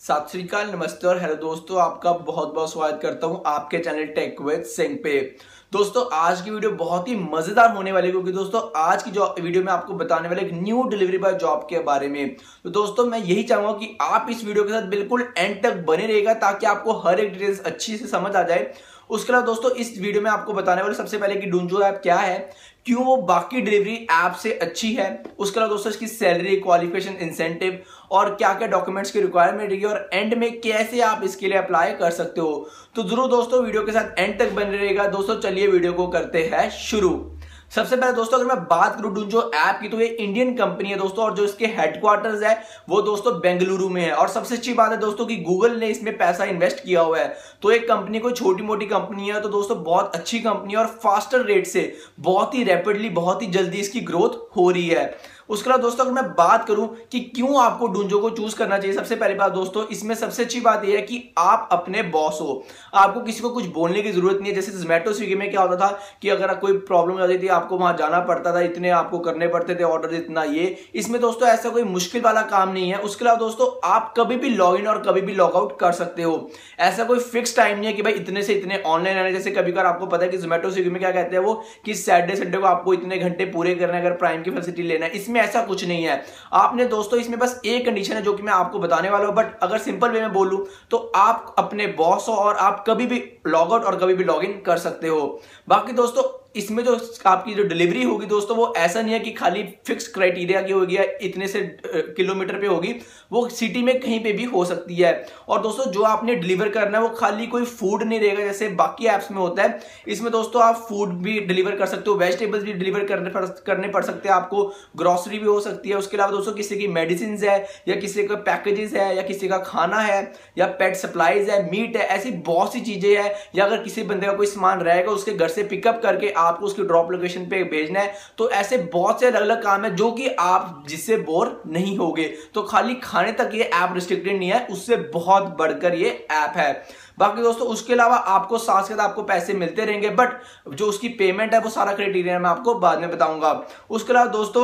सत श्री अकाल, नमस्ते और हेलो दोस्तों, आपका बहुत बहुत स्वागत करता हूं आपके चैनल टेक विद सिंह पे। दोस्तों आज की वीडियो बहुत ही मजेदार होने वाली है क्योंकि दोस्तों आज की जो वीडियो में आपको बताने वाले एक न्यू डिलीवरी बॉय जॉब के बारे में। तो दोस्तों मैं यही चाहूंगा कि आप इस वीडियो के साथ बिल्कुल एंड तक बने रहिएगा ताकि आपको हर एक डिटेल्स अच्छी से समझ आ जाए। उसके अलावा दोस्तों इस वीडियो में आपको बताने वाले सबसे पहले कि डूंजो ऐप क्या है, क्यों वो बाकी डिलीवरी ऐप से अच्छी है। उसके अलावा दोस्तों इसकी सैलरी, क्वालिफिकेशन, इंसेंटिव और क्या क्या डॉक्यूमेंट्स की रिक्वायरमेंट रहेगी और एंड में कैसे आप इसके लिए अप्लाई कर सकते हो। तो जरूर दोस्तों वीडियो के साथ एंड तक बने रहेगा। दोस्तों चलिए वीडियो को करते हैं शुरू। सबसे पहले दोस्तों अगर मैं बात करूं डूंजो ऐप की तो ये इंडियन कंपनी है दोस्तों, और जो इसके हेडक्वार्टर्स है वो दोस्तों बेंगलुरु में है। और सबसे अच्छी बात है दोस्तों कि गूगल ने इसमें पैसा इन्वेस्ट किया हुआ है। तो एक कंपनी कोई छोटी मोटी कंपनी है तो दोस्तों बहुत अच्छी कंपनी है और फास्टर रेट से बहुत ही रैपिडली, बहुत ही जल्दी इसकी ग्रोथ हो रही है। उसके अलावा दोस्तों अगर मैं बात करूं कि क्यों आपको डूंजो को चूज करना चाहिए, सबसे पहली बात दोस्तों इसमें सबसे अच्छी बात यह है कि आप अपने बॉस हो, आपको किसी को कुछ बोलने की जरूरत नहीं है। जैसे जोमेटो स्विगी में क्या होता था कि अगर कोई प्रॉब्लम हो जाती थी आपको वहां जाना पड़ता था, इतने आपको करने पड़ते थे ऑर्डर, इतना ये। इसमें दोस्तों ऐसा कोई मुश्किल वाला काम नहीं है। उसके अलावा दोस्तों आप कभी भी लॉग इन और कभी भी लॉग आउट कर सकते हो। ऐसा कोई फिक्स टाइम नहीं है कि भाई इतने से इतने ऑनलाइन आने। जैसे कभी कभार आपको पता है कि जोमेटो स्विगी में क्या कहते हैं वो कि सैटरडे संडे को आपको इतने घंटे पूरे करने अगर प्राइम की फैसिलिटी लेना है। इसमें ऐसा कुछ नहीं है। आपने दोस्तों इसमें बस एक कंडीशन है जो कि मैं आपको बताने वाला हूं, बट अगर सिंपल वे में बोलूं तो आप अपने बॉस हो और आप कभी भी लॉग आउट और कभी भी लॉग इन कर सकते हो। बाकी दोस्तों इसमें जो आपकी जो डिलीवरी होगी दोस्तों वो ऐसा नहीं है कि खाली फिक्स क्राइटेरिया की होगी या इतने से किलोमीटर पे होगी, वो सिटी में कहीं पे भी हो सकती है। और दोस्तों जो आपने डिलीवर करना है वो खाली कोई फूड नहीं रहेगा जैसे बाकी एप्स में होता है। इसमें दोस्तों आप फूड भी डिलीवर कर सकते हो, वेजिटेबल्स भी डिलीवर करने पड़ सकते हैं आपको, ग्रोसरी भी हो सकती है। उसके अलावा दोस्तों किसी की मेडिसिन है या किसी का पैकेजेस है या किसी का खाना है या पेट सप्लाईज है, मीट है, ऐसी बहुत सी चीजें हैं। या अगर किसी बंदे का कोई सामान रहेगा उसके घर से पिकअप करके आपको उसकी ड्रॉप लोकेशन पे भेजना है। तो ऐसे बहुत से अलग अलग काम है जो कि आप जिससे बोर नहीं होगे। तो खाली खाने तक ये ऐप रिस्ट्रिक्टेड नहीं है, उससे बहुत बढ़कर ये ऐप है। बाकी दोस्तों उसके अलावा आपको साथ साथ आपको पैसे मिलते रहेंगे, बट जो उसकी पेमेंट है वो सारा क्राइटेरिया मैं आपको बाद में बताऊंगा। उसके अलावा दोस्तों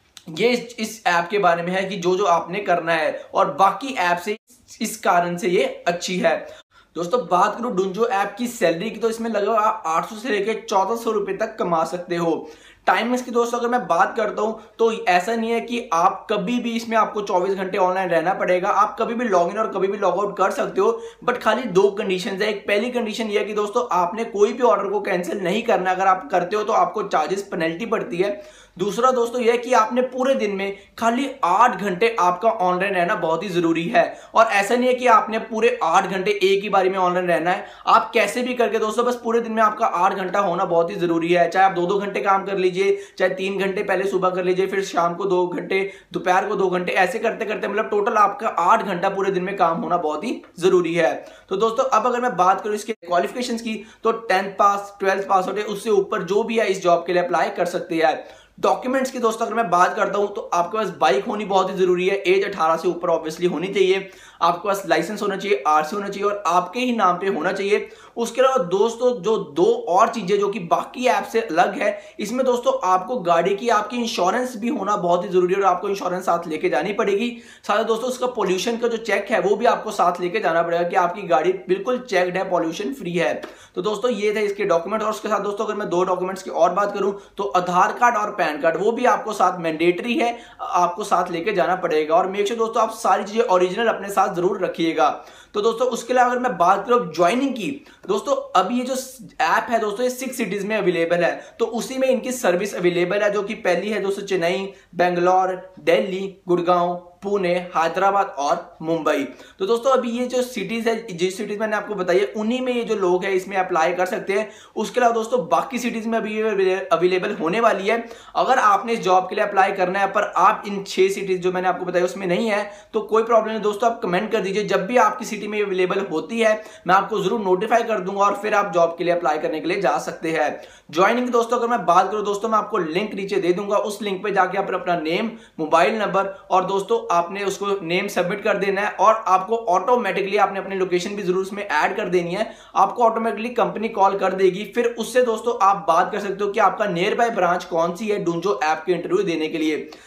ये इस ऐप के बारे में है कि जो जो आपने करना है और बाकी ऐप से इस कारण से ये अच्छी है। दोस्तों बात करूं डूंजो ऐप की सैलरी की तो इसमें लगभग आप 800 से लेकर 1400 रुपए तक कमा सकते हो। टाइमिंग्स की दोस्तों अगर मैं बात करता हूं तो ऐसा नहीं है कि आप कभी भी इसमें आपको 24 घंटे ऑनलाइन रहना पड़ेगा। आप कभी भी लॉग इन और कभी भी लॉग आउट कर सकते हो, बट खाली दो कंडीशंस है। एक पहली कंडीशन ये है कि दोस्तों आपने कोई भी ऑर्डर को कैंसिल नहीं करना। अगर आप करते हो तो आपको चार्जेस पेनल्टी पड़ती है। दूसरा दोस्तों यह कि आपने पूरे दिन में खाली 8 घंटे आपका ऑनलाइन रहना बहुत ही जरूरी है। और ऐसा नहीं है कि आपने पूरे 8 घंटे एक ही बारी में ऑनलाइन रहना है। आप कैसे भी करके दोस्तों बस पूरे दिन में आपका 8 घंटा होना बहुत ही जरूरी है। चाहे आप 2-2 घंटे काम कर लीजिए, चाहे 3 घंटे पहले सुबह कर लीजिए, फिर शाम को 2 घंटे, दोपहर को 2 घंटे, ऐसे करते करते मतलब टोटल आपका 8 घंटा पूरे दिन में काम होना बहुत ही जरूरी है। तो दोस्तों अब अगर मैं बात करूं इसके क्वालिफिकेशंस की तो 10th पास, 12th पास होते उससे ऊपर जो भी है इस जॉब के लिए अप्लाई कर सकते हैं। डॉक्यूमेंट्स की दोस्तों अगर मैं बात करता हूं तो आपके पास बाइक होनी बहुत ही जरूरी है। एज 18 से ऊपर ऑब्वियसली होनी चाहिए। आपके पास लाइसेंस होना चाहिए, आरसी होना चाहिए और आपके ही नाम पे होना चाहिए। उसके अलावा दोस्तों जो दो और चीजें जो कि बाकी ऐप से अलग है, इसमें दोस्तों आपको गाड़ी की आपकी इंश्योरेंस भी होना बहुत ही जरूरी है और आपको इंश्योरेंस साथ लेके जानी पड़ेगी। साथ ही दोस्तों उसका पोल्यूशन का जो चेक है वो भी आपको साथ लेके जाना पड़ेगा कि आपकी गाड़ी बिल्कुल चेक्ड है, पॉल्यूशन फ्री है। तो दोस्तों ये थे इसके डॉक्यूमेंट। और उसके साथ दोस्तों अगर मैं 2 डॉक्यूमेंट्स की और बात करूं तो आधार कार्ड और पैन कार्ड, वो भी आपको साथ मैंडेटरी है, आपको साथ लेके जाना पड़ेगा। और मेक श्योर दोस्तों आप सारी चीजें ओरिजिनल अपने साथ जरूर रखिएगा। तो दोस्तों उसके अलावा अगर मैं बात करूं ज्वाइनिंग की, दोस्तों अभी ये जो ऐप है दोस्तों ये 6 सिटीज में अवेलेबल है। तो उसी में इनकी सर्विस अवेलेबल है, जो कि पहली है दोस्तों चेन्नई, बेंगलोर, दिल्ली, गुड़गांव, पुणे, हैदराबाद और मुंबई। तो दोस्तों अभी ये जो सिटीज है, जिस सिटीज मैंने आपको बताई है उन्हीं में ये जो लोग हैं इसमें अप्लाई कर सकते हैं। उसके अलावा दोस्तों बाकी सिटीज में अभी ये अवेलेबल होने वाली है। अगर आपने इस जॉब के लिए अप्लाई करना है पर आप इन 6 सिटीज जो मैंने आपको बताया उसमें नहीं है तो कोई प्रॉब्लम नहीं दोस्तों, आप कमेंट कर दीजिए। जब भी आपकी सिटी में अवेलेबल होती है मैं आपको जरूर नोटिफाई कर दूंगा और फिर आप जॉब के लिए अप्लाई करने के लिए जा सकते हैं। ज्वाइनिंग दोस्तों अगर मैं बात करूं दोस्तों मैं आपको लिंक नीचे दे दूंगा। उस लिंक पे जाके आप अपना नेम, मोबाइल नंबर और दोस्तों आपने उसको नेम सबमिट कर देना है और आपको ऑटोमेटिकली आपने अपनी लोकेशन भी जरूर उसमें ऐड कर देनी है। आपको ऑटोमेटिकली कंपनी कॉल कर देगी, फिर उससे दोस्तों आप बात कर सकते हो कि आपका नियर बाय ब्रांच कौन सी है डूंजो ऐप के इंटरव्यू देने के लिए।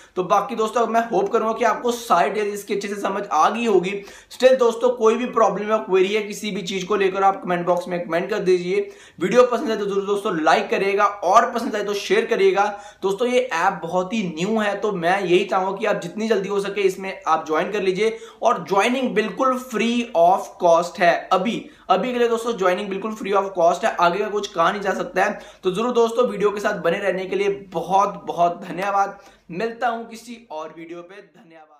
तो बाकी दोस्तों मैं होप करूंगा कि आपको सारी डिटेल्स इसकी अच्छे से समझ आ गई होगी। स्टिल दोस्तों कोई भी प्रॉब्लम या क्वेरी है किसी भी चीज को लेकर आप कमेंट बॉक्स में कमेंट कर दीजिए। वीडियो पसंद आए तो जरूर दोस्तों लाइक करिएगा और पसंद आए तो शेयर करिएगा। दोस्तों ये ऐप बहुत ही न्यू है तो मैं यही चाहूंगा कि आप जितनी जल्दी हो सके इसमें आप ज्वाइन कर लीजिए और ज्वाइनिंग बिल्कुल फ्री ऑफ कॉस्ट है। अभी के लिए दोस्तों ज्वाइनिंग बिल्कुल फ्री ऑफ कॉस्ट है, आगे का कुछ कहा नहीं जा सकता है। तो जरूर दोस्तों वीडियो के साथ बने रहने के लिए बहुत बहुत धन्यवाद। मिलता हूं किसी और वीडियो पे, धन्यवाद।